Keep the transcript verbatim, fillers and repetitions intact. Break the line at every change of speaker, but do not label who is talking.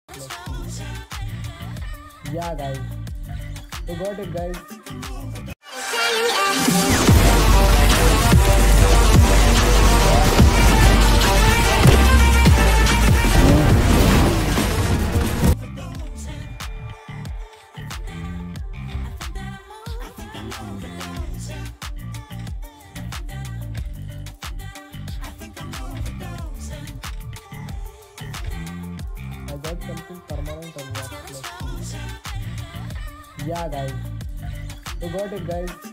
Yeah, guys. You got it, guys. I got something permanent on your place. Yeah, guys. You got it, guys.